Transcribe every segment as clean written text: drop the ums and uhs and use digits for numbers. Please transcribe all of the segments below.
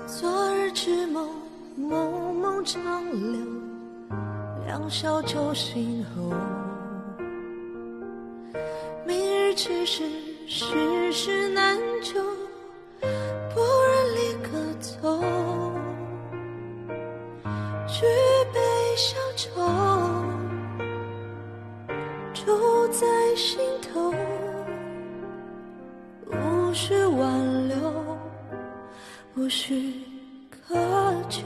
昨日之梦，梦梦长流，两小酒醒后。明日之事，世事难救，不忍离歌奏。举杯消愁，住在心头，无需挽留，无需渴求。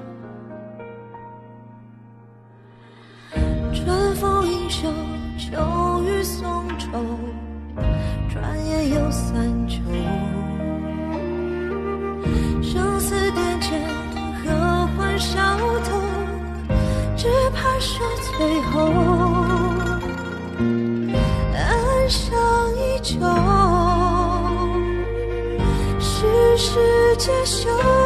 春风映袖，秋雨送愁，转眼又三秋。生死殿前，何欢笑头？只怕说最后，暗香依旧，世事皆休。